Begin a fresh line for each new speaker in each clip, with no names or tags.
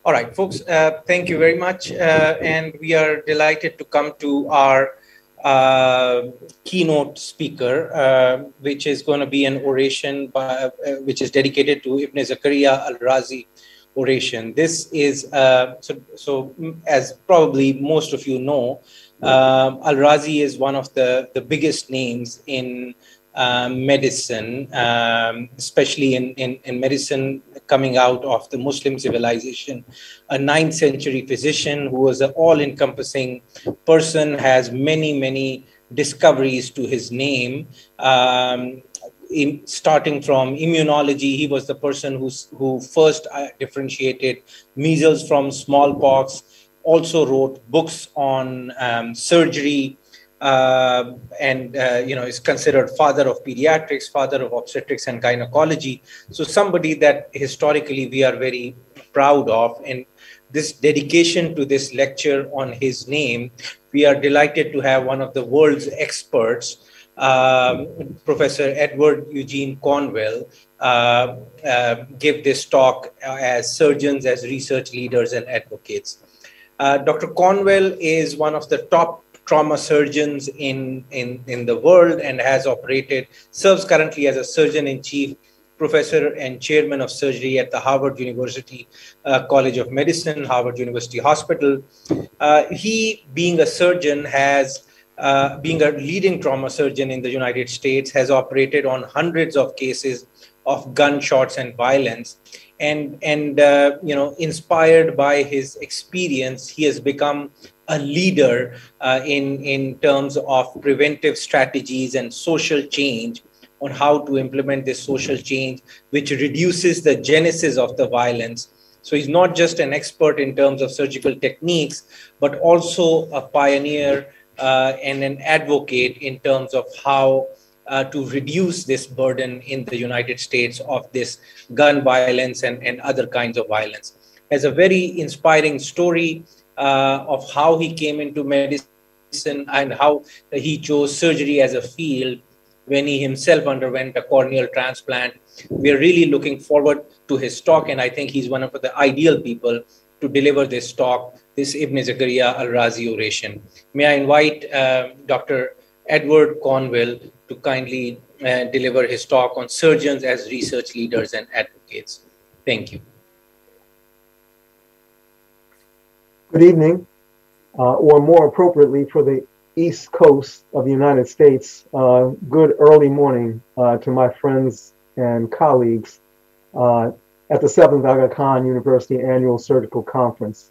All right, folks, thank you very much. And we are delighted to come to our keynote speaker, which is going to be an oration which is dedicated to Ibn Zakaria al-Razi oration. This is, as probably most of you know, al-Razi is one of the biggest names in medicine, especially in medicine coming out of the Muslim civilization. A 9th century physician who was an all-encompassing person, has many discoveries to his name. Starting from immunology, he was the person who first differentiated measles from smallpox, also wrote books on surgery, is considered father of pediatrics, father of obstetrics and gynecology. So somebody that historically we are very proud of. And this dedication to this lecture on his name, we are delighted to have one of the world's experts, Professor Edward Eugene Cornwell, give this talk as surgeons, as research leaders and advocates. Dr. Cornwell is one of the top trauma surgeons in the world and serves currently as a surgeon-in-chief, professor and chairman of surgery at the Harvard University College of Medicine, Harvard University Hospital. He, being a surgeon, being a leading trauma surgeon in the United States, has operated on hundreds of cases of gunshots and violence. And inspired by his experience, he has become a leader in terms of preventive strategies and social change, on how to implement this social change, which reduces the genesis of the violence. So he's not just an expert in terms of surgical techniques, but also a pioneer and an advocate in terms of how to reduce this burden in the United States of this gun violence and other kinds of violence. Has a very inspiring story of how he came into medicine and how he chose surgery as a field when he himself underwent a corneal transplant. We are really looking forward to his talk, and I think he's one of the ideal people to deliver this talk, this Ibn Zakaria al-Razi oration. May I invite Dr. Edward Cornwell to kindly deliver his talk on surgeons as research leaders and advocates. Thank you.
Good evening, or more appropriately for the East Coast of the United States, good early morning to my friends and colleagues at the 7th Aga Khan University Annual Surgical Conference.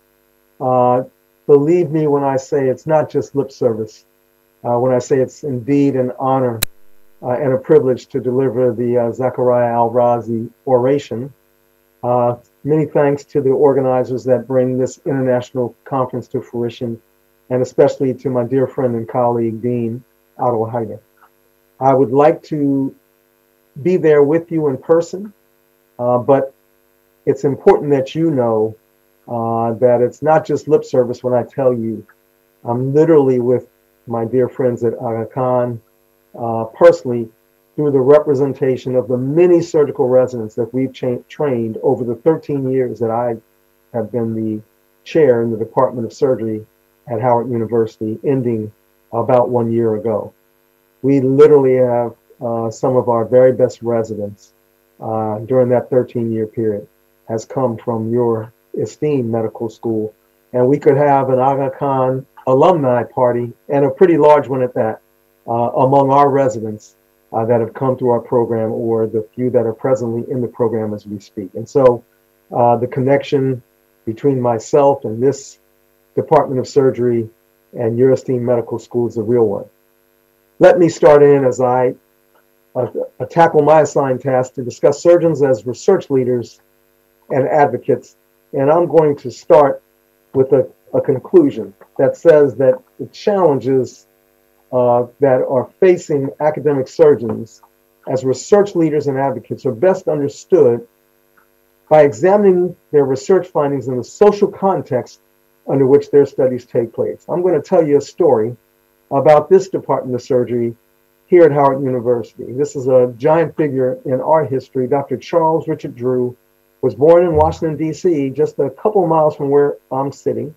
Believe me when I say it's not just lip service, when I say it's indeed an honor and a privilege to deliver the Zakaria al-Razi oration. Many thanks to the organizers that bring this international conference to fruition, and especially to my dear friend and colleague, Dean Adel Haider. I would like to be there with you in person, but it's important that you know that it's not just lip service when I tell you I'm literally with my dear friends at Aga Khan, personally, through the representation of the many surgical residents that we've trained over the 13 years that I have been the chair in the Department of Surgery at Howard University, ending about 1 year ago. We literally have some of our very best residents during that 13-year period has come from your esteemed medical school. And we could have an Aga Khan alumni party, and a pretty large one at that, among our residents that have come through our program, or the few that are presently in the program as we speak. And so the connection between myself and this Department of Surgery and your esteemed medical school is a real one. Let me start in as I tackle my assigned task to discuss surgeons as research leaders and advocates. And I'm going to start with a conclusion that says that the challenges that are facing academic surgeons as research leaders and advocates are best understood by examining their research findings in the social context under which their studies take place. I'm going to tell you a story about this Department of Surgery here at Howard University. This is a giant figure in our history, Dr. Charles Richard Drew, was born in Washington, D.C., just a couple of miles from where I'm sitting,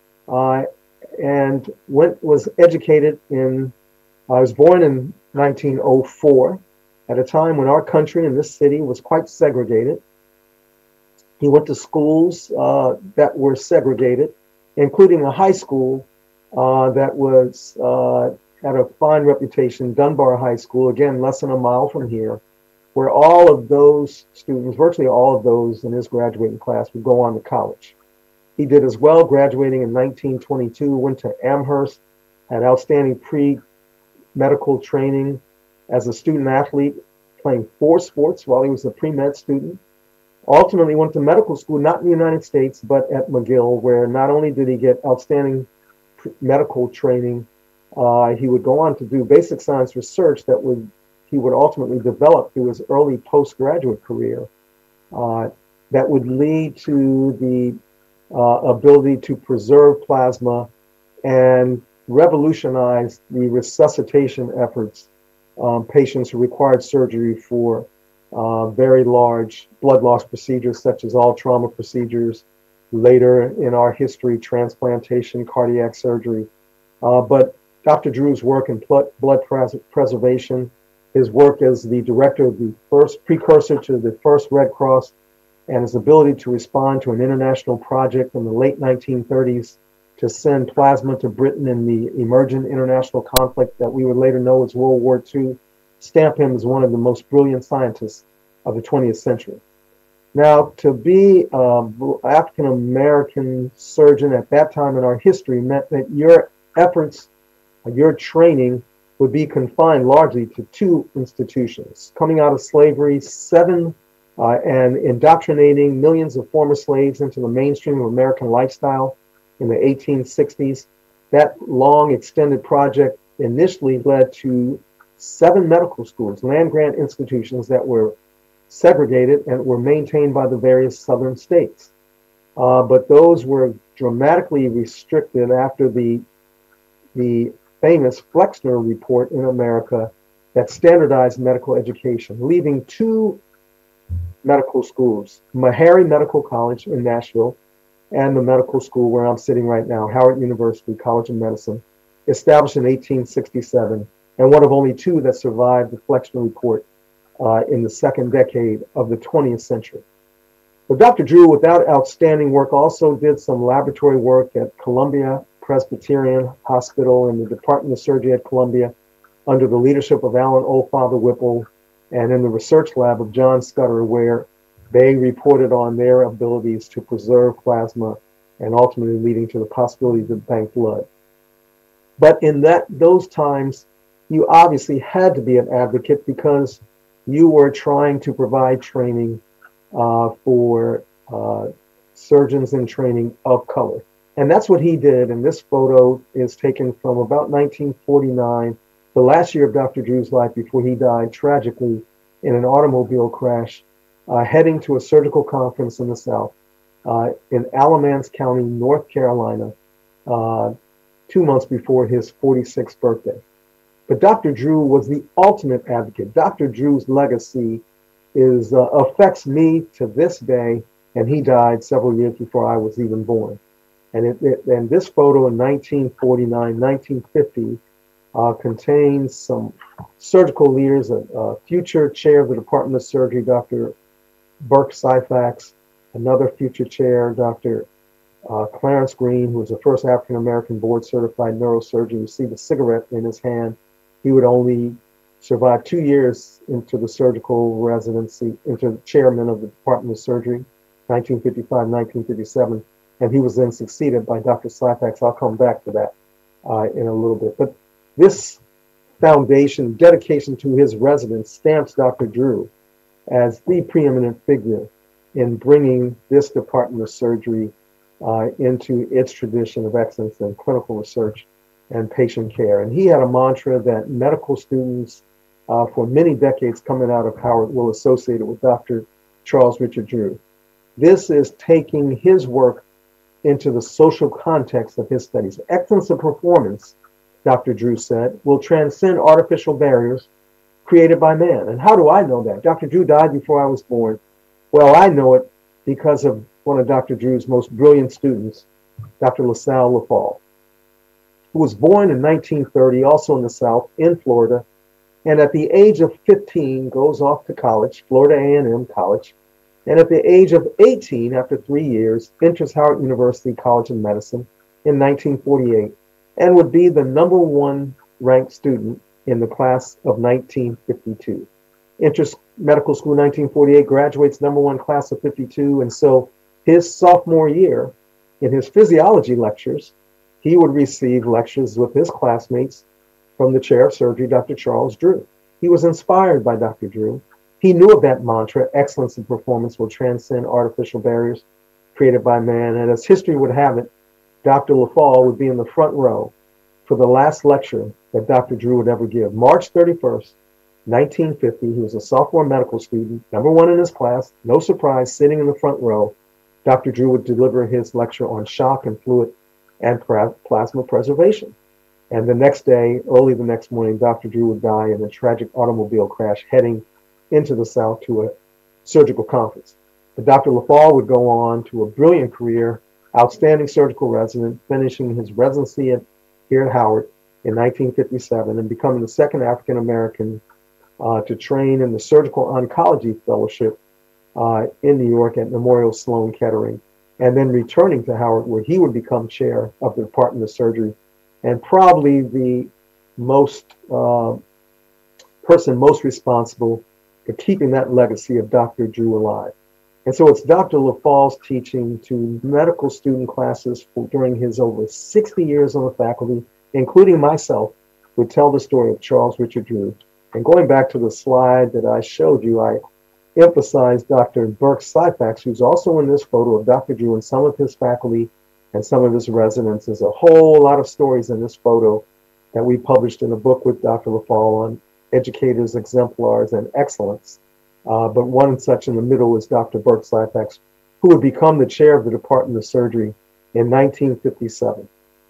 and was educated I was born in 1904, at a time when our country and this city was quite segregated. He went to schools that were segregated, including a high school that was had a fine reputation, Dunbar High School, again, less than a mile from here, where all of those students, virtually all of those in his graduating class, would go on to college. He did as well, graduating in 1922, went to Amherst, had outstanding pre-medical training as a student athlete, playing 4 sports while he was a pre-med student. Ultimately went to medical school, not in the United States, but at McGill, where not only did he get outstanding medical training, he would go on to do basic science research that he would ultimately develop through his early postgraduate career that would lead to the ability to preserve plasma and revolutionize the resuscitation efforts patients who required surgery for very large blood loss procedures, such as all trauma procedures, later in our history, transplantation, cardiac surgery. But Dr. Drew's work in blood preservation, his work as the director of the first precursor to the first Red Cross, and his ability to respond to an international project in the late 1930s to send plasma to Britain in the emergent international conflict that we would later know as World War II, stamp him as one of the most brilliant scientists of the 20th century. Now, to be an African-American surgeon at that time in our history meant that your efforts, your training would be confined largely to 2 institutions. Coming out of slavery, and indoctrinating millions of former slaves into the mainstream of American lifestyle in the 1860s. That long extended project initially led to 7 medical schools, land-grant institutions that were segregated and were maintained by the various southern states. But those were dramatically restricted after the famous Flexner report in America that standardized medical education, leaving 2 medical schools, Meharry Medical College in Nashville and the medical school where I'm sitting right now, Howard University College of Medicine, established in 1867, and one of only 2 that survived the Flexner report in the second decade of the 20th century. But Dr. Drew, without outstanding work, also did some laboratory work at Columbia Presbyterian Hospital in the Department of Surgery at Columbia under the leadership of Alan Oldfather Whipple, and in the research lab of John Scudder, where they reported on their abilities to preserve plasma and ultimately leading to the possibility to bank blood. But in those times, you obviously had to be an advocate because you were trying to provide training for surgeons in training of color. And that's what he did. And this photo is taken from about 1949, the last year of Dr. Drew's life before he died tragically in an automobile crash, heading to a surgical conference in the South in Alamance County, North Carolina, 2 months before his 46th birthday. But Dr. Drew was the ultimate advocate. Dr. Drew's legacy affects me to this day, and he died several years before I was even born. And this photo in 1949, 1950, contains some surgical leaders, a future chair of the Department of Surgery, Dr. Burke Syphax, another future chair, Dr. Clarence Green, who was the first African-American board-certified neurosurgeon, received a cigarette in his hand. He would only survive 2 years into the surgical residency, into the chairman of the Department of Surgery, 1955, 1957, and he was then succeeded by Dr. Syphax. I'll come back to that in a little bit. But this foundation, dedication to his residents, stamps Dr. Drew as the preeminent figure in bringing this Department of Surgery into its tradition of excellence in clinical research and patient care. And he had a mantra that medical students for many decades coming out of Howard will associate it with Dr. Charles Richard Drew. This is taking his work into the social context of his studies. Excellence of performance, Dr. Drew said, will transcend artificial barriers created by man. And how do I know that? Dr. Drew died before I was born. Well, I know it because of one of Dr. Drew's most brilliant students, Dr. LaSalle Lafall, who was born in 1930, also in the South, in Florida, and at the age of 15 goes off to college, Florida A&M College, and at the age of 18, after 3 years, enters Howard University College of Medicine in 1948, and would be the #1 ranked student in the class of 1952. Enters medical school in 1948, graduates #1 class of 52, and so his sophomore year, in his physiology lectures, he would receive lectures with his classmates from the chair of surgery, Dr. Charles Drew. He was inspired by Dr. Drew. He knew of that mantra, excellence in performance will transcend artificial barriers created by man. And as history would have it, Dr. Lafall would be in the front row for the last lecture that Dr. Drew would ever give. March 31st, 1950, he was a sophomore medical student, #1 in his class, no surprise, sitting in the front row. Dr. Drew would deliver his lecture on shock and fluid and plasma preservation. And the next day, early the next morning, Dr. Drew would die in a tragic automobile crash heading into the South to a surgical conference. But Dr. Lafall would go on to a brilliant career, outstanding surgical resident, finishing his residency here at Howard in 1957 and becoming the second African American to train in the surgical oncology fellowship in New York at Memorial Sloan Kettering, and then returning to Howard, where he would become chair of the Department of Surgery, and probably the person most responsible for keeping that legacy of Dr. Drew alive. And so it's Dr. Lafall's teaching to medical student classes during his over 60 years on the faculty, including myself, would tell the story of Charles Richard Drew. And going back to the slide that I showed you, I emphasized Dr. Burke Syphax, who's also in this photo of Dr. Drew and some of his faculty and some of his residents. There's a whole lot of stories in this photo that we published in a book with Dr. Lafall on educators, exemplars, and excellence. But one such in the middle is Dr. Burke Syphax, who would become the chair of the Department of Surgery in 1957.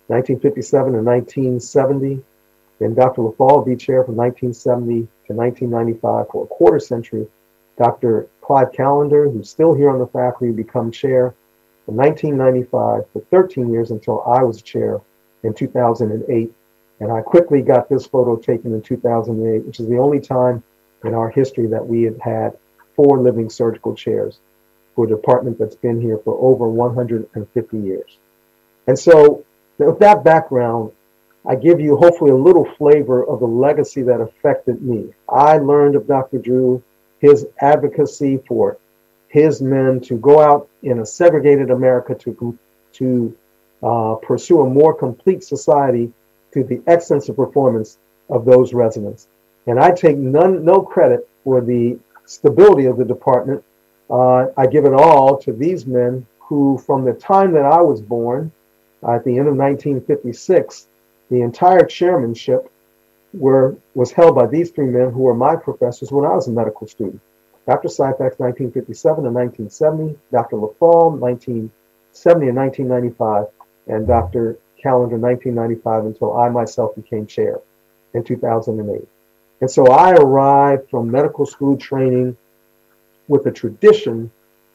1957 and 1970. Then Dr. Lafall would be chair from 1970 to 1995 for a quarter century. Dr. Clive Callender, who's still here on the faculty, would become chair from 1995 for 13 years until I was chair in 2008. And I quickly got this photo taken in 2008, which is the only time in our history that we have had 4 living surgical chairs for a department that's been here for over 150 years. And so with that background, I give you hopefully a little flavor of the legacy that affected me. I learned of Dr. Drew, his advocacy for his men to go out in a segregated America to pursue a more complete society through the excellence of performance of those residents. And I take no credit for the stability of the department. I give it all to these men who, from the time that I was born, at the end of 1956, the entire chairmanship was held by these 3 men who were my professors when I was a medical student. Dr. Syphax, 1957 and 1970, Dr. Lafall, 1970 and 1995, and Dr. Callender, 1995, until I myself became chair in 2008. And so I arrived from medical school training with a tradition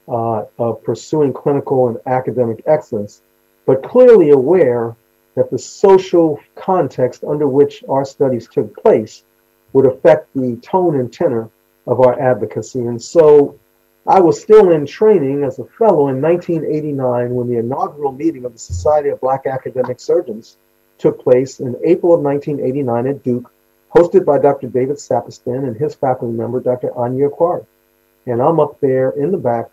of pursuing clinical and academic excellence, but clearly aware that the social context under which our studies took place would affect the tone and tenor of our advocacy. And so I was still in training as a fellow in 1989 when the inaugural meeting of the Society of Black Academic Surgeons took place in April of 1989 at Duke, hosted by Dr. David Sapistan and his faculty member, Dr. Anya Aquari. And I'm up there in the back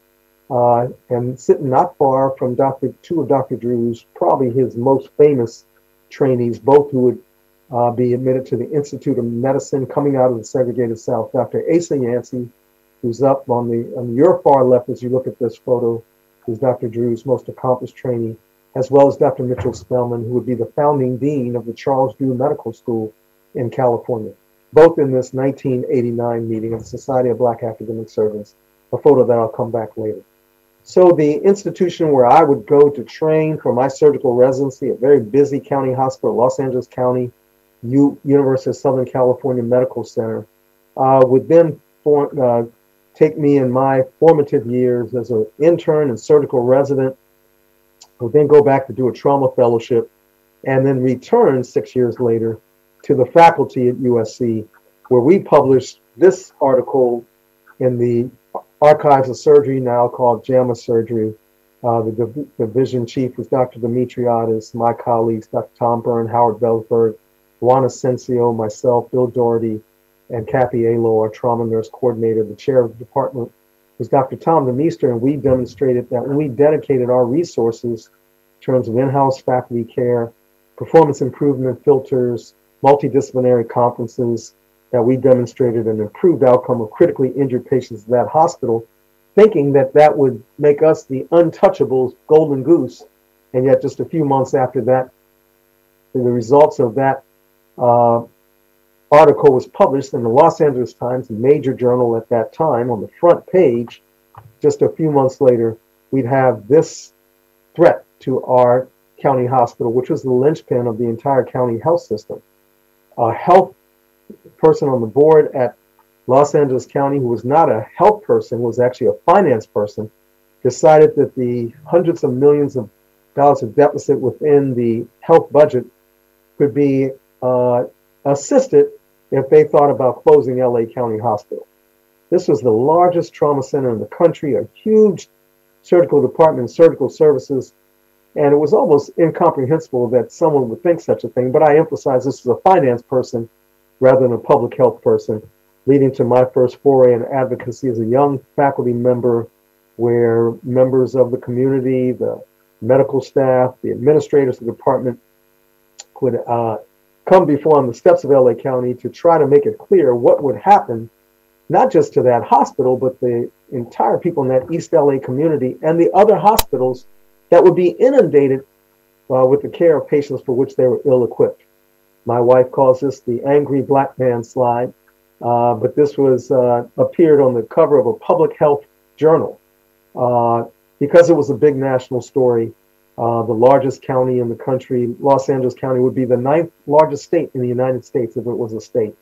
and sitting not far from 2 of Dr. Drew's, probably his most famous trainees, both who would be admitted to the Institute of Medicine coming out of the segregated South. Dr. Asa Yancey, who's up on your far left as you look at this photo, who's Dr. Drew's most accomplished trainee, as well as Dr. Mitchell Spellman, who would be the founding dean of the Charles Drew Medical School in California, both in this 1989 meeting of the Society of Black Academic Surgeons, a photo that I'll come back later. So the institution where I would go to train for my surgical residency, a very busy county hospital, Los Angeles County, University of Southern California Medical Center, would then take me in my formative years as an intern and surgical resident, who then go back to do a trauma fellowship, and then return 6 years later to the faculty at USC, where we published this article in the Archives of Surgery, now called JAMA Surgery. The division chief was Dr. Dimitriadis, my colleagues, Dr. Tom Byrne, Howard Belford, Juan Asensio, myself, Bill Doherty, and Kathy Alo, our trauma nurse coordinator. The chair of the department was Dr. Tom DeMeester, and we demonstrated that when we dedicated our resources in terms of in-house faculty care, performance improvement filters, multidisciplinary conferences, that we demonstrated an improved outcome of critically injured patients at that hospital, thinking that that would make us the untouchables, golden goose. And yet just a few months after that, the results of that article was published in the Los Angeles Times, a major journal at that time. On the front page, just a few months later, we'd have this threat to our county hospital, which was the linchpin of the entire county health system. A health person on the board at Los Angeles County, who was not a health person, was actually a finance person, decided that the hundreds of millions of dollars of deficit within the health budget could be assisted if they thought about closing LA County Hospital. This was the largest trauma center in the country, a huge surgical department, surgical services, and it was almost incomprehensible that someone would think such a thing. But I emphasize this was a finance person rather than a public health person, leading to my first foray in advocacy as a young faculty member, where members of the community, the medical staff, the administrators of the department would come before on the steps of LA County to try to make it clear what would happen, not just to that hospital, but the entire people in that East LA community and the other hospitals that would be inundated with the care of patients for which they were ill-equipped. My wife calls this the angry black man slide, but this was appeared on the cover of a public health journal because it was a big national story. The largest county in the country, Los Angeles County, would be the 9th largest state in the United States if it was a state.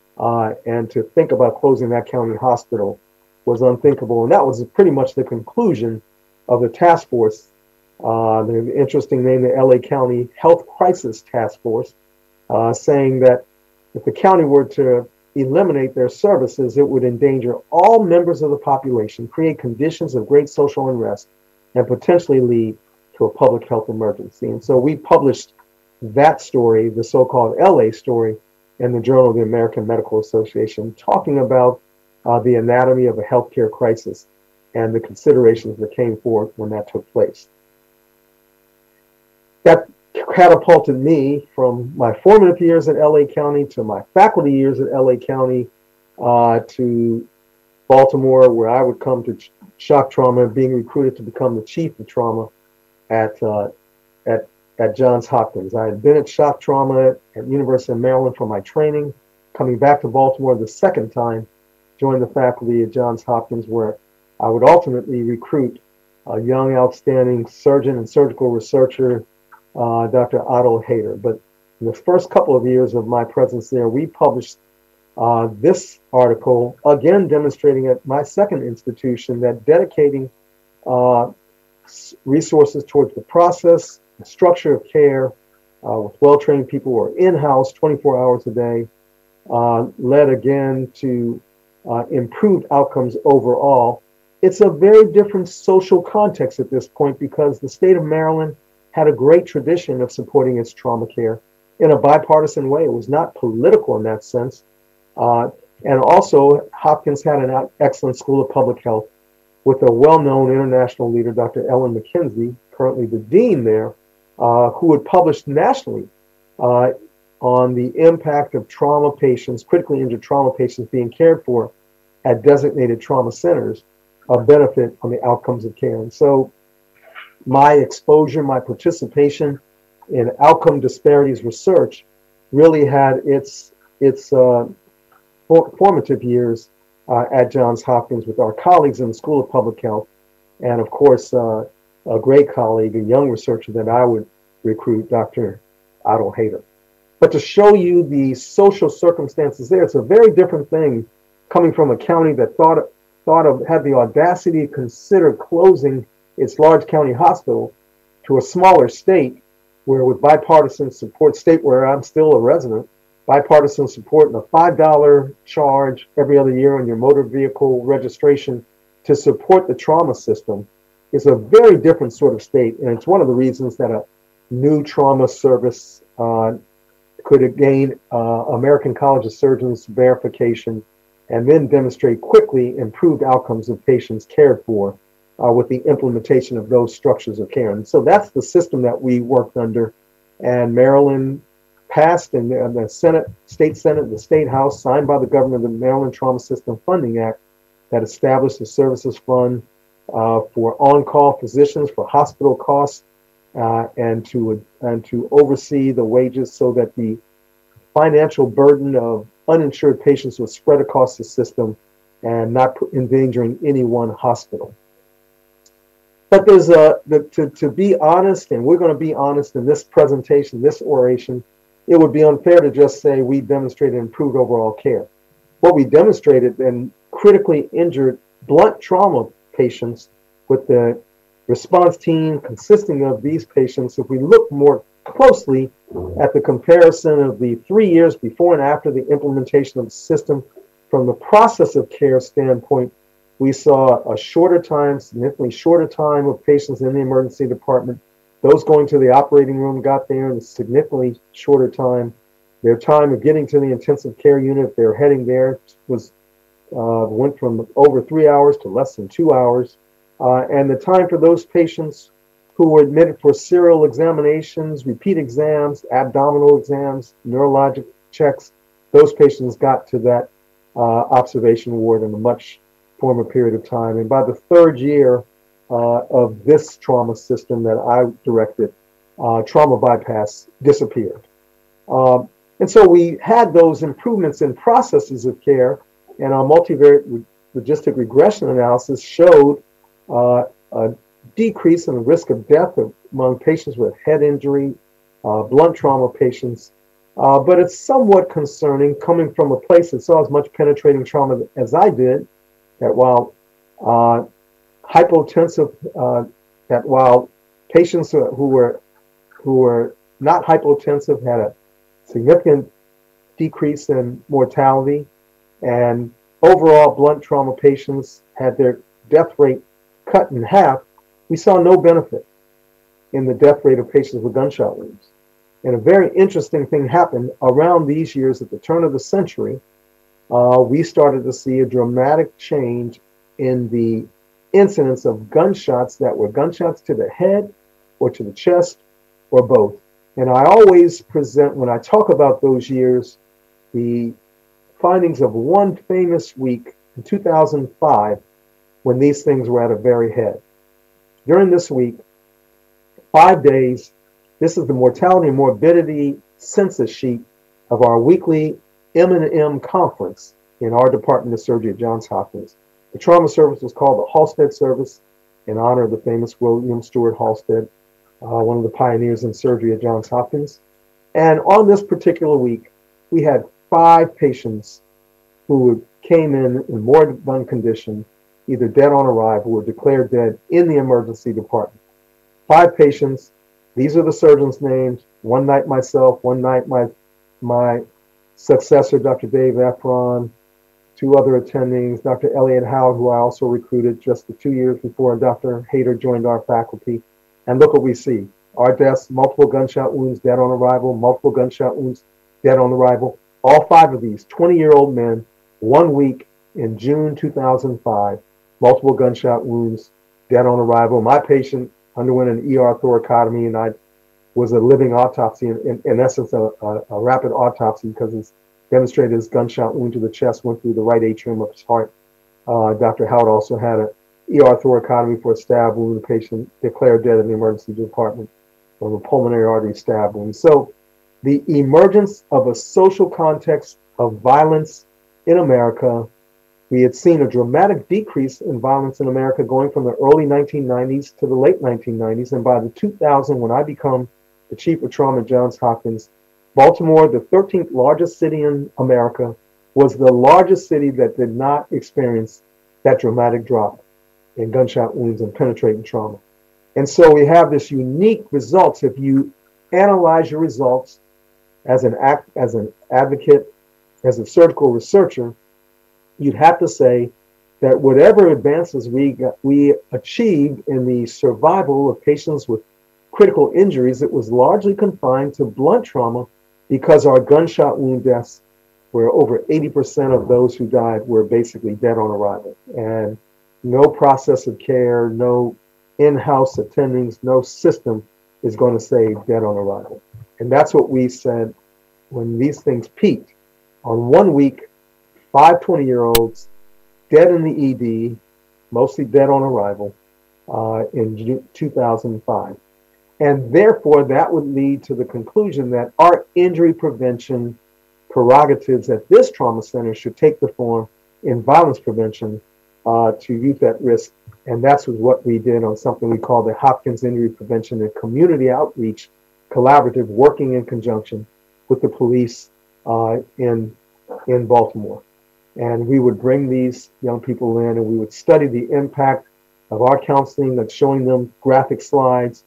And to think about closing that county hospital was unthinkable. And that was pretty much the conclusion of the task force. The interesting name, the LA County Health Crisis Task Force, saying that if the county were to eliminate their services, it would endanger all members of the population, create conditions of great social unrest, and potentially lead to a public health emergency. And so we published that story, the so-called LA story, in the Journal of the American Medical Association, talking about the anatomy of a healthcare crisis and the considerations that came forth when that took place. That catapulted me from my formative years at LA County to my faculty years at LA County to Baltimore, where I would come to shock trauma, being recruited to become the chief of trauma at Johns Hopkins. I had been at shock trauma at University of Maryland for my training, coming back to Baltimore the second time, joined the faculty at Johns Hopkins, where I would ultimately recruit a young, outstanding surgeon and surgical researcher, Dr. Otto Hader. But in the first couple of years of my presence there, we published this article, again demonstrating at my second institution that dedicating resources towards the process, the structure of care with well-trained people who are in-house 24 hours a day led again to improved outcomes overall. It's a very different social context at this point because the state of Maryland had a great tradition of supporting its trauma care in a bipartisan way. It was not political in that sense. And also, Hopkins had an excellent school of public health with a well-known international leader, Dr. Ellen McKenzie, currently the dean there, who had published nationally on the impact of trauma patients, critically injured trauma patients being cared for at designated trauma centers, a benefit on the outcomes of care. And so my exposure, my participation in outcome disparities research really had its formative years at Johns Hopkins with our colleagues in the School of Public Health, and of course, a great colleague, a young researcher that I would recruit, Dr. Otto Hader. But to show you the social circumstances there, it's a very different thing coming from a county that thought had the audacity to consider closing its large county hospital to a smaller state where, with bipartisan support, state where I'm still a resident, bipartisan support and a $5 charge every other year on your motor vehicle registration to support the trauma system, is a very different sort of state. And it's one of the reasons that a new trauma service could gain American College of Surgeons verification and then demonstrate quickly improved outcomes of patients cared for with the implementation of those structures of care. And so that's the system that we worked under. And Maryland passed, and the Senate, State Senate, the State House signed by the governor the Maryland Trauma System Funding Act that established a services fund for on-call physicians for hospital costs and to oversee the wages so that the financial burden of uninsured patients was spread across the system and not endangering any one hospital. But there's to be honest, and we're going to be honest in this presentation, this oration, it would be unfair to just say we demonstrated improved overall care. What we demonstrated in critically injured blunt trauma patients with the response team consisting of these patients, if we look more closely at the comparison of the 3 years before and after the implementation of the system, from the process of care standpoint, we saw a shorter time, significantly shorter time of patients in the emergency department. Those going to the operating room got there in a significantly shorter time. Their time of getting to the intensive care unit, if they're heading there, was went from over 3 hours to less than 2 hours. And the time for those patients who were admitted for serial examinations, repeat exams, abdominal exams, neurologic checks, those patients got to that observation ward in a much former period of time. And by the third year of this trauma system that I directed, trauma bypass disappeared. And so we had those improvements in processes of care, and our multivariate logistic regression analysis showed a decrease in the risk of death among patients with head injury, blunt trauma patients. But it's somewhat concerning coming from a place that saw as much penetrating trauma as I did, that while that while patients who were not hypotensive had a significant decrease in mortality, and overall blunt trauma patients had their death rate cut in half, we saw no benefit in the death rate of patients with gunshot wounds. And a very interesting thing happened around these years. At the turn of the century, we started to see a dramatic change in the incidence of gunshots that were gunshots to the head or to the chest or both. And I always present, when I talk about those years, the findings of one famous week in 2005 when these things were at a very head. During this week, 5 days, this is the mortality and morbidity census sheet of our weekly M&M conference in our Department of Surgery at Johns Hopkins. The trauma service was called the Halsted Service in honor of the famous William Stewart Halsted, one of the pioneers in surgery at Johns Hopkins. And on this particular week, we had 5 patients who came in moribund condition, either dead on arrival or declared dead in the emergency department. 5 patients. These are the surgeons' names. One night myself, one night my successor, Dr. Dave Efron, 2 other attendings, Dr. Elliot Howard, who I also recruited just the 2 years before Dr. Hayter joined our faculty. And look what we see. Our deaths, multiple gunshot wounds, dead on arrival, multiple gunshot wounds, dead on arrival. All 5 of these 20-year-old men, 1 week in June 2005, multiple gunshot wounds, dead on arrival. My patient underwent an ER thoracotomy, and I was a living autopsy, in essence, a rapid autopsy, because it's demonstrated his gunshot wound to the chest went through the right atrium of his heart. Dr. Howard also had an ER thoracotomy for a stab wound. The patient declared dead in the emergency department from a pulmonary artery stab wound. So the emergence of a social context of violence in America, we had seen a dramatic decrease in violence in America going from the early 1990s to the late 1990s. And by the 2000, when I become the chief of trauma at Johns Hopkins, Baltimore, the 13th largest city in America, was the largest city that did not experience that dramatic drop in gunshot wounds and penetrating trauma. And so we have this unique results. If you analyze your results as an advocate, as a surgical researcher, you'd have to say that whatever advances we achieved in the survival of patients with critical injuries, it was largely confined to blunt trauma because our gunshot wound deaths where over 80% of those who died were basically dead on arrival. And no process of care, no in-house attendings, no system is going to say dead on arrival. And that's what we said when these things peaked. On 1 week, 5 20-year-olds dead in the ED, mostly dead on arrival, in 2005. And therefore, that would lead to the conclusion that our injury prevention prerogatives at this trauma center should take the form in violence prevention to youth at risk. And that's what we did on something we call the Hopkins Injury Prevention and Community Outreach Collaborative, working in conjunction with the police in Baltimore. And we would bring these young people in and we would study the impact of our counseling, that's showing them graphic slides,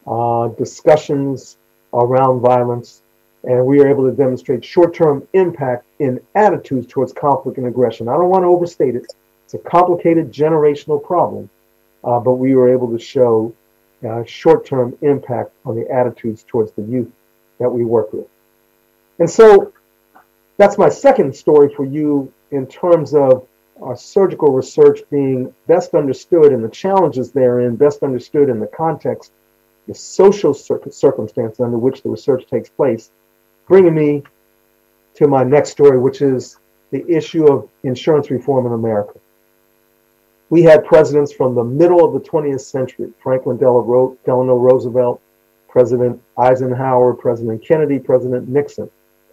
discussions around violence, and we were able to demonstrate short-term impact in attitudes towards conflict and aggression. I don't want to overstate it. It's a complicated generational problem, but we were able to show short-term impact on the attitudes towards the youth that we work with. And so that's my second story for you in terms of our surgical research being best understood and the challenges therein, best understood in the context, the social circumstance under which the research takes place, bringing me to my next story, which is the issue of insurance reform in America. We had presidents from the middle of the 20th century, Franklin Delano Roosevelt, President Eisenhower, President Kennedy, President Nixon,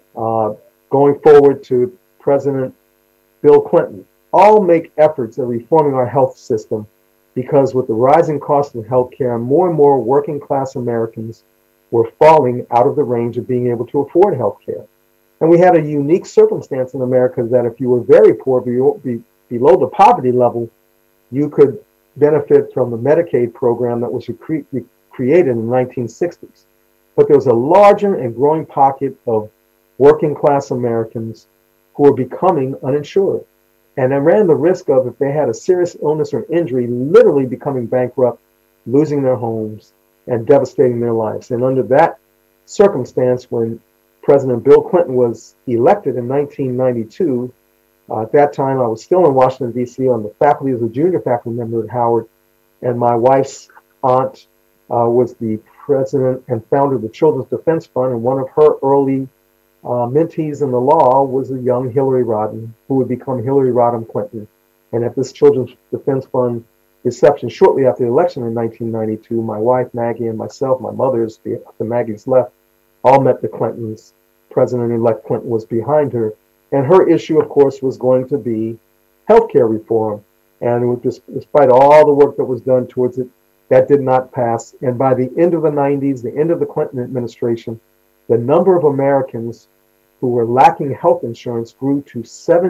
going forward to President Bill Clinton, all make efforts at reforming our health system because with the rising cost of healthcare, more and more working class Americans were falling out of the range of being able to afford healthcare. And we had a unique circumstance in America that if you were very poor, below the poverty level, you could benefit from the Medicaid program that was created in the 1960s. But there was a larger and growing pocket of working class Americans who were becoming uninsured. And they ran the risk of, if they had a serious illness or injury, literally becoming bankrupt, losing their homes, and devastating their lives. And under that circumstance, when President Bill Clinton was elected in 1992, at that time I was still in Washington, D.C. on the faculty as a junior faculty member at Howard, and my wife's aunt was the president and founder of the Children's Defense Fund, and one of her early mentees in the law was a young Hillary Rodham, who would become Hillary Rodham Clinton. And at this Children's Defense Fund reception shortly after the election in 1992, my wife, Maggie, and myself, my mother's, after Maggie's left, all met the Clintons. President-elect Clinton was behind her. And her issue, of course, was going to be healthcare reform. And despite all the work that was done towards it, that did not pass. And by the end of the 90s, the end of the Clinton administration, the number of Americans who were lacking health insurance grew to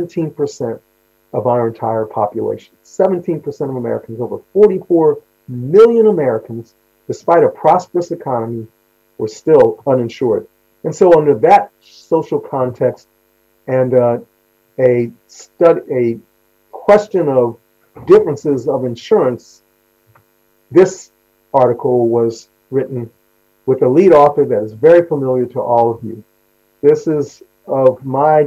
17% of our entire population. 17% of Americans, over 44 million Americans, despite a prosperous economy, were still uninsured. And so under that social context and a question of differences of insurance, this article was written with a lead author that is very familiar to all of you. This is of my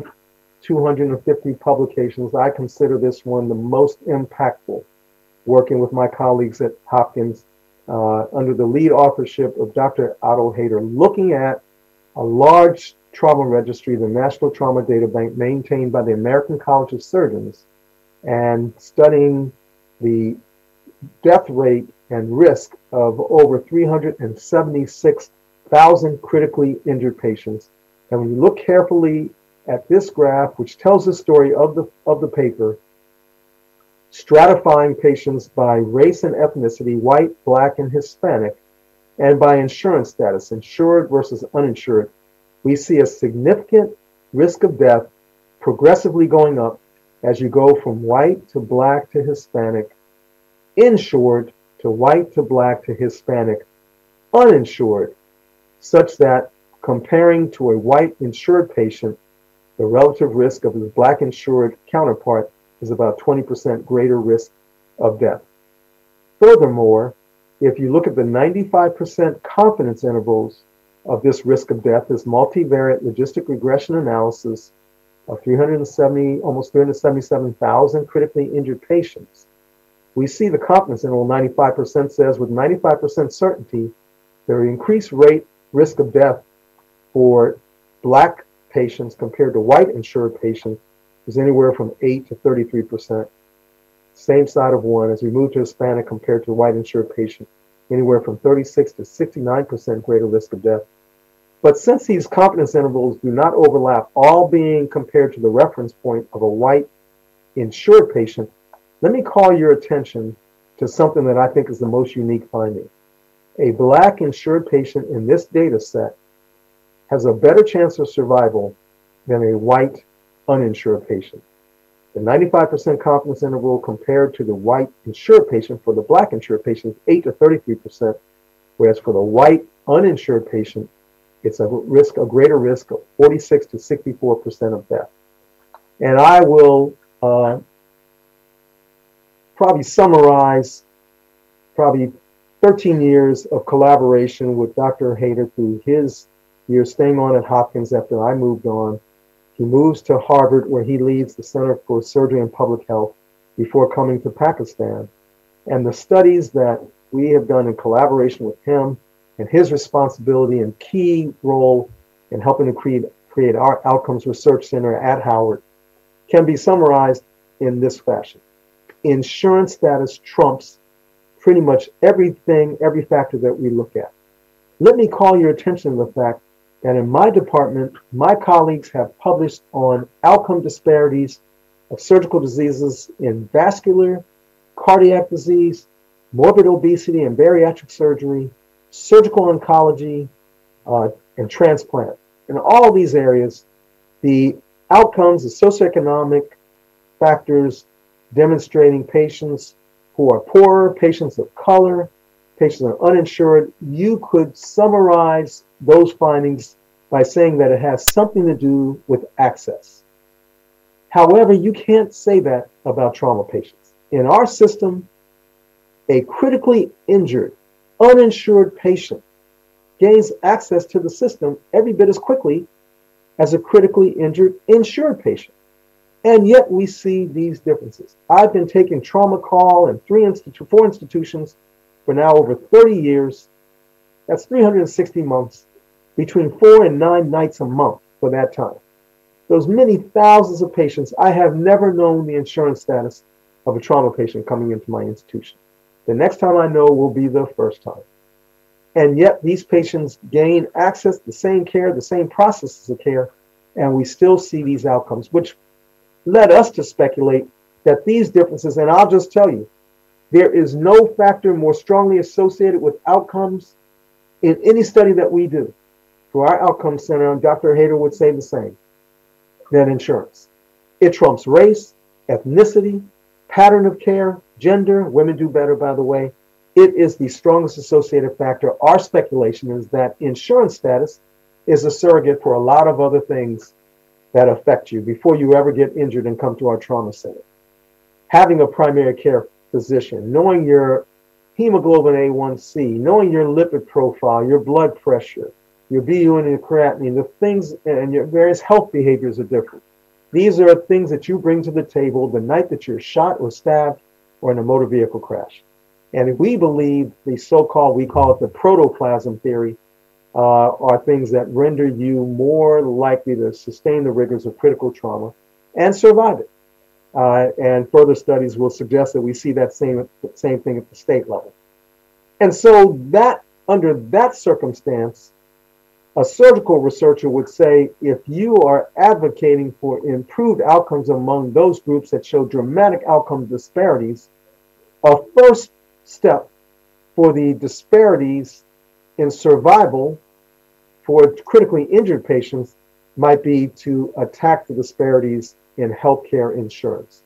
250 publications. I consider this one the most impactful, working with my colleagues at Hopkins under the lead authorship of Dr. Otto Hader, looking at a large trauma registry, the National Trauma Data Bank, maintained by the American College of Surgeons, and studying the death rate and risk of over 376,000 critically injured patients. And when you look carefully at this graph, which tells the story of the paper, stratifying patients by race and ethnicity, white, black, and Hispanic, and by insurance status, insured versus uninsured, we see a significant risk of death progressively going up as you go from white to black to Hispanic, insured to white to black to Hispanic, uninsured, such that comparing to a white insured patient, the relative risk of his black insured counterpart is about 20% greater risk of death. Furthermore, if you look at the 95% confidence intervals of this risk of death, this multivariate logistic regression analysis of almost 377,000 critically injured patients, we see the confidence interval 95% says with 95% certainty the increased risk of death for black patients compared to white insured patients is anywhere from 8 to 33%. Same side of one. As we move to Hispanic compared to white insured patient, anywhere from 36 to 69% greater risk of death. But since these confidence intervals do not overlap, all being compared to the reference point of a white insured patient, let me call your attention to something that I think is the most unique finding. A black insured patient in this data set has a better chance of survival than a white uninsured patient. The 95% confidence interval compared to the white insured patient for the black insured patient is 8 to 33%, whereas for the white uninsured patient, it's a greater risk of 46 to 64% of death. And I will probably summarize 13 years of collaboration with Dr. Hayter through his years staying on at Hopkins after I moved on. He moves to Harvard, where he leads the Center for Surgery and Public Health before coming to Pakistan. And the studies that we have done in collaboration with him and his responsibility and key role in helping to create our Outcomes Research Center at Howard can be summarized in this fashion. Insurance status trumps pretty much everything, every factor that we look at. Let me call your attention to the fact that in my department, my colleagues have published on outcome disparities of surgical diseases in vascular, cardiac disease, morbid obesity and bariatric surgery, surgical oncology, and transplant. In all of these areas, the outcomes, the socioeconomic factors demonstrating patients who are poorer, patients of color, patients that are uninsured, you could summarize those findings by saying that it has something to do with access. However, you can't say that about trauma patients. In our system, a critically injured, uninsured patient gains access to the system every bit as quickly as a critically injured, insured patient. And yet we see these differences. I've been taking trauma call in 4 institutions for now over 30 years. That's 360 months, between 4 and 9 nights a month for that time. Those many thousands of patients, I have never known the insurance status of a trauma patient coming into my institution. The next time I know will be the first time. And yet these patients gain access to the same care, the same processes of care, and we still see these outcomes, which led us to speculate that these differences, and I'll just tell you, there is no factor more strongly associated with outcomes in any study that we do. For our Outcomes Center, and Dr. Hayter would say the same, than insurance. It trumps race, ethnicity, pattern of care, gender. Women do better, by the way. It is the strongest associated factor. Our speculation is that insurance status is a surrogate for a lot of other things that affect you before you ever get injured and come to our trauma center. Having a primary care physician, knowing your hemoglobin A1C, knowing your lipid profile, your blood pressure, your BU and your creatinine, the things and your various health behaviors are different. These are things that you bring to the table the night that you're shot or stabbed or in a motor vehicle crash. And we believe the so-called, we call it the protoplasm theory, are things that render you more likely to sustain the rigors of critical trauma and survive it. And further studies will suggest that we see that same thing at the state level. And so that under that circumstance, a surgical researcher would say, if you are advocating for improved outcomes among those groups that show dramatic outcome disparities, a first step for the disparities in survival for critically injured patients might be to attack the disparities in healthcare insurance.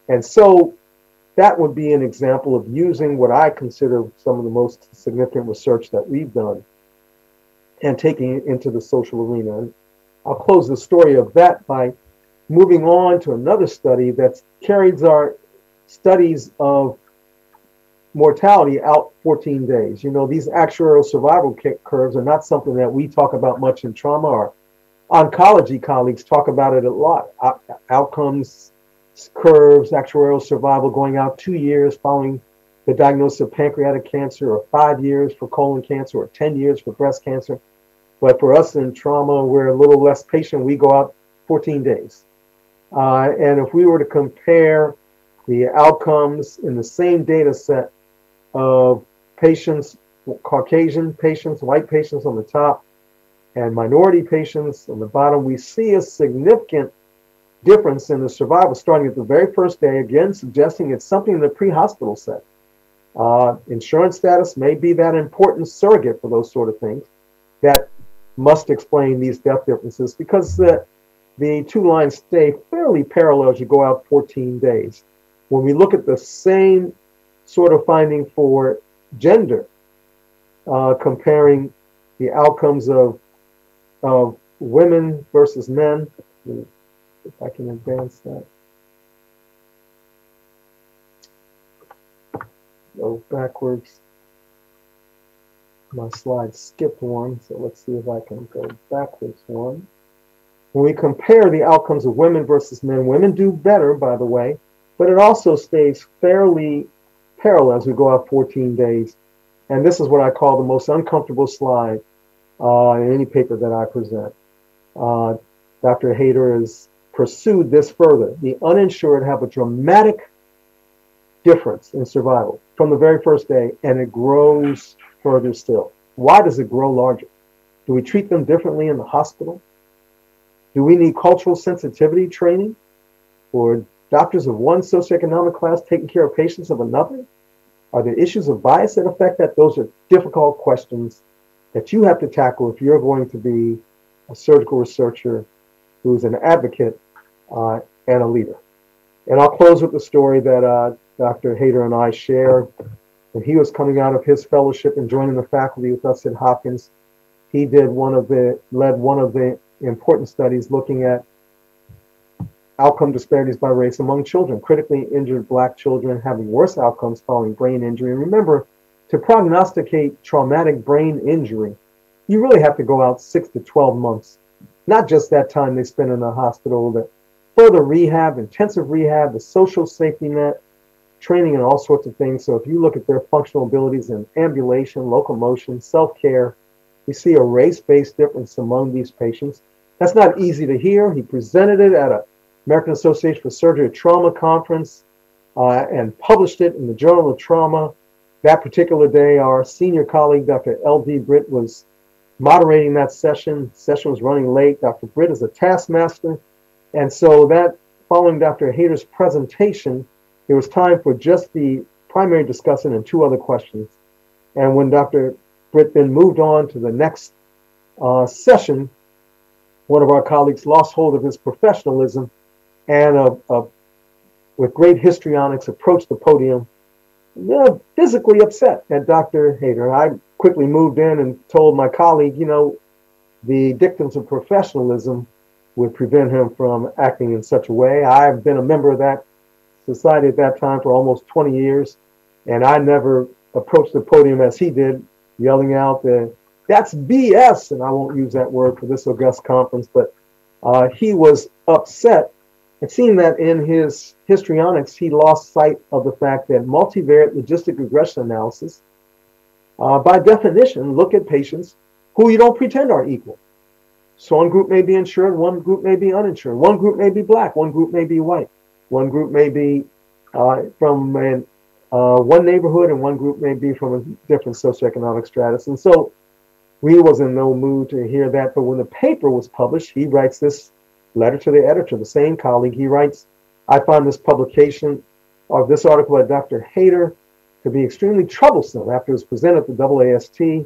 And so that would be an example of using what I consider some of the most significant research that we've done and taking it into the social arena. And I'll close the story of that by moving on to another study that carries our studies of mortality out 14 days. You know, these actuarial survival curves are not something that we talk about much in trauma. Our oncology colleagues talk about it a lot. Outcomes curves, actuarial survival going out 2 years following the diagnosis of pancreatic cancer, or 5 years for colon cancer, or 10 years for breast cancer. But for us in trauma, we're a little less patient. We go out 14 days. And if we were to compare the outcomes in the same data set of patients, Caucasian patients, white patients on the top, and minority patients on the bottom, we see a significant difference in the survival starting at the very first day, again, suggesting it's something in the pre-hospital setting. Insurance status may be that important surrogate for those sort of things that must explain these death differences, because the two lines stay fairly parallel as you go out 14 days. When we look at the same sort of finding for gender, comparing the outcomes of women versus men, if I can advance that. Go backwards. My slide skipped one, so let's see if I can go backwards one. When we compare the outcomes of women versus men, women do better, by the way, but it also stays fairly parallel as we go out 14 days. And this is what I call the most uncomfortable slide in any paper that I present. Dr. Hayter has pursued this further. The uninsured have a dramatic difference in survival from the very first day, and it grows further still. Why does it grow larger? Do we treat them differently in the hospital? Do we need cultural sensitivity training for doctors of one socioeconomic class taking care of patients of another? Are there issues of bias that affect that? Those are difficult questions that you have to tackle if you're going to be a surgical researcher who's an advocate and a leader. And I'll close with the story that Dr. Hayter and I shared. When he was coming out of his fellowship and joining the faculty with us at Hopkins, he led one of the important studies looking at outcome disparities by race among children. Critically injured Black children having worse outcomes following brain injury. And remember, to prognosticate traumatic brain injury, you really have to go out 6 to 12 months. Not just that time they spend in the hospital, the further rehab, intensive rehab, the social safety net, training, and all sorts of things. So if you look at their functional abilities in ambulation, locomotion, self-care, we see a race-based difference among these patients. That's not easy to hear. He presented it at a American Association for Surgery Trauma conference and published it in the Journal of Trauma. That particular day, our senior colleague, Dr. L.D. Britt, was moderating that session. The session was running late. Dr. Britt is a taskmaster. And so that, following Dr. Hayter's presentation, it was time for just the primary discussant and 2 other questions. And when Dr. Britt then moved on to the next session, one of our colleagues lost hold of his professionalism and with great histrionics approached the podium, physically upset at Dr. Hayter. I quickly moved in and told my colleague, you know, the dictums of professionalism would prevent him from acting in such a way. I've been a member of that society at that time for almost 20 years, and I never approached the podium as he did, yelling out that's BS, and I won't use that word for this august conference, but he was upset. It seemed that in his histrionics, he lost sight of the fact that multivariate logistic regression analysis, by definition, look at patients who you don't pretend are equal. So one group may be insured, one group may be uninsured, one group may be Black, one group may be white, one group may be from one neighborhood, and one group may be from a different socioeconomic stratus. And so we was in no mood to hear that. But when the paper was published, he writes this letter to the editor, the same colleague. He writes, I find this publication of this article by Dr. Hayter to be extremely troublesome after it was presented at the AAST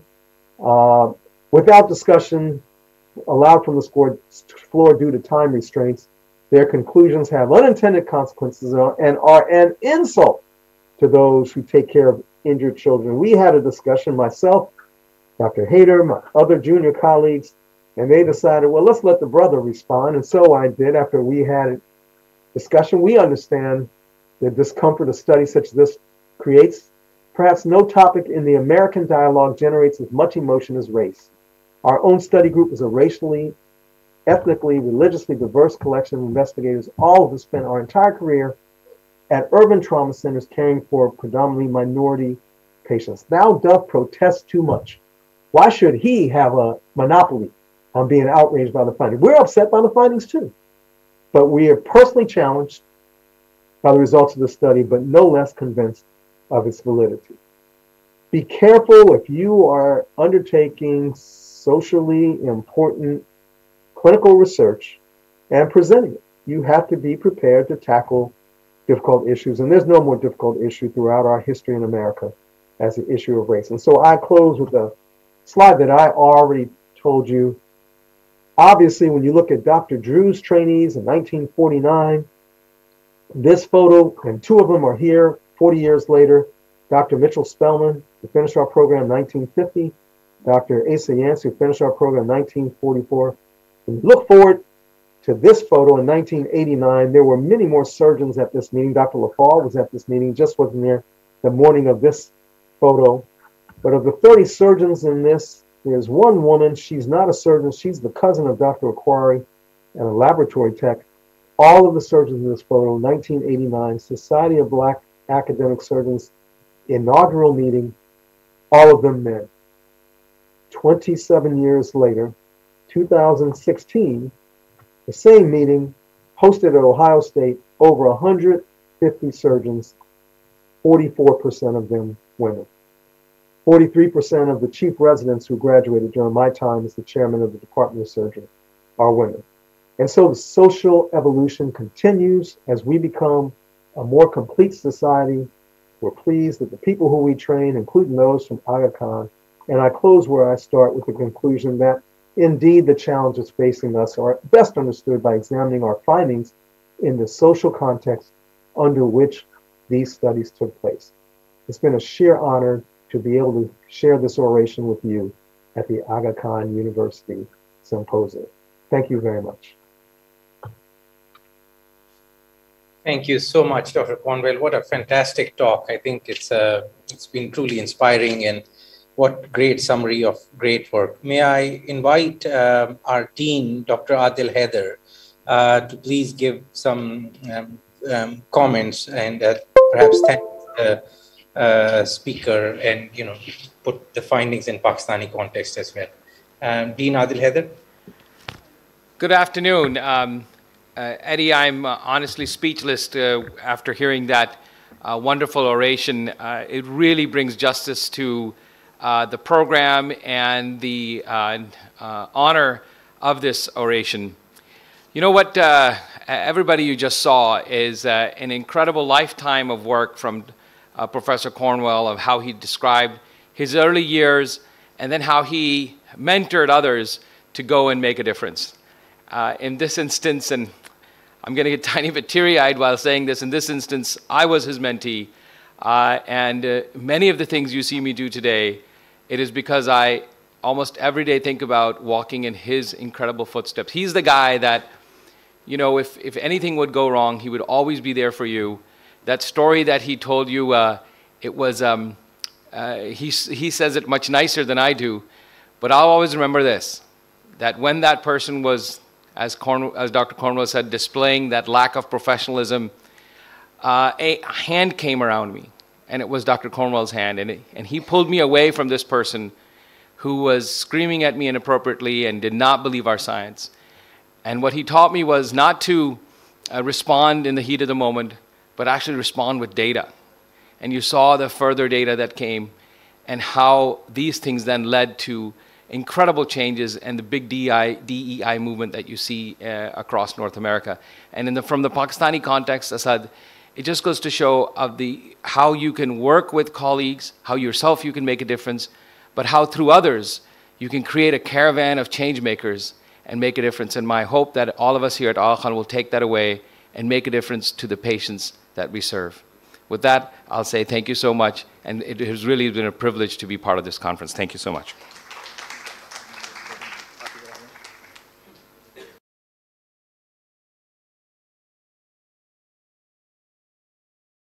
without discussion allowed from the floor due to time restraints. Their conclusions have unintended consequences and are an insult to those who take care of injured children. We had a discussion, myself, Dr. Hayter, my other junior colleagues, and they decided, well, let's let the brother respond. And so I did. After we had a discussion, we understand the discomfort a study such as this creates. Perhaps no topic in the American dialogue generates as much emotion as race. Our own study group is a racially, ethnically, religiously diverse collection of investigators, all who spent our entire career at urban trauma centers caring for predominantly minority patients. Thou doth protest too much. Why should he have a monopoly on being outraged by the findings? We're upset by the findings too, but we are personally challenged by the results of the study, but no less convinced of its validity. Be careful if you are undertaking socially important clinical research and presenting it. You have to be prepared to tackle difficult issues, and there's no more difficult issue throughout our history in America as the issue of race. And so I close with a slide that I already told you. Obviously, when you look at Dr. Drew's trainees in 1949, this photo, and two of them are here 40 years later. Dr. Mitchell Spellman, who finished our program in 1950, Dr. Asa Yancey, who finished our program in 1944. And look forward to this photo in 1989. There were many more surgeons at this meeting. Dr. LaFall was at this meeting, just wasn't there the morning of this photo. But of the 30 surgeons in this, there's one woman. She's not a surgeon. She's the cousin of Dr. Aquari and a laboratory tech. All of the surgeons in this photo, 1989, Society of Black Academic Surgeons inaugural meeting, all of them men. 27 years later, 2016, the same meeting hosted at Ohio State, over 150 surgeons, 44% of them women. 43% of the chief residents who graduated during my time as the chairman of the Department of Surgery are women. And so the social evolution continues as we become a more complete society. We're pleased that the people who we train, including those from Aga Khan, and I close where I start with the conclusion that indeed the challenges facing us are best understood by examining our findings in the social context under which these studies took place. It's been a sheer honor to be able to share this oration with you at the Aga Khan University Symposium. Thank you very much.
Thank you so much, Dr. Cornwell. What a fantastic talk. I think it's been truly inspiring, and what great summary of great work. May I invite our dean, Dr. Adil Haider, to please give some comments and perhaps thank the speaker and put the findings in Pakistani context as well. Dean Adil Haider.
Good afternoon. Eddie, I'm honestly speechless after hearing that wonderful oration. It really brings justice to the program and the honor of this oration. You know what everybody you just saw is an incredible lifetime of work from Professor Cornwell, of how he described his early years and then how he mentored others to go and make a difference. In this instance, and I'm going to get a tiny bit teary-eyed while saying this, in this instance, I was his mentee, and many of the things you see me do today, it is because I almost every day think about walking in his incredible footsteps. He's the guy that, if anything would go wrong, he would always be there for you. That story that he told you, it was, he says it much nicer than I do, but I'll always remember this, that when that person was, as Dr. Cornwell said, displaying that lack of professionalism, a hand came around me, and it was Dr. Cornwell's hand, and he pulled me away from this person who was screaming at me inappropriately and did not believe our science. And what he taught me was not to respond in the heat of the moment, but actually respond with data. And you saw the further data that came and how these things then led to incredible changes and the big DEI movement that you see across North America. And from the Pakistani context, Asad, it just goes to show how you can work with colleagues, how yourself you can make a difference, but how through others you can create a caravan of change makers and make a difference. And my hope that all of us here at Aga Khan will take that away and make a difference to the patients that we serve. With that, I'll say thank you so much, and it has really been a privilege to be part of this conference. Thank you so much.